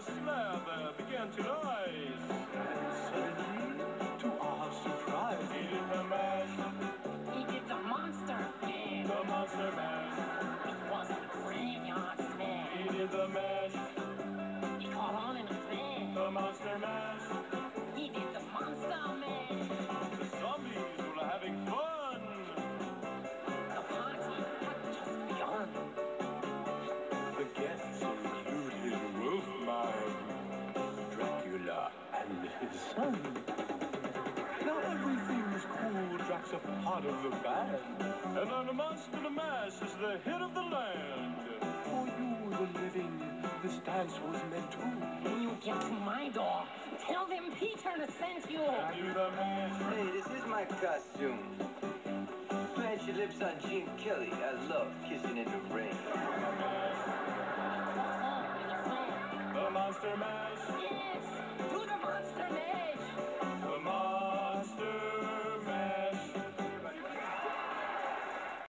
the slab began to rise. And suddenly, to our surprise, He did the mash, He did the monster mash. the monster mash. It wasn't a graveyard He smash. did the mash, He caught on in a flash. the monster mash. He did the monster mash. The zombies were having fun. The party had just begun. the guests included Wolfman, Dracula, and his son. Now everything is cool. Drax a part of the band. And then the monster mash is the hit of the land. For you, the living, this dance was meant to. When you get to my door, tell them Peter to send you. Do the mash, Hey, this is my costume. Plant your lips on Gene Kelly. I love kissing in the rain. the mash.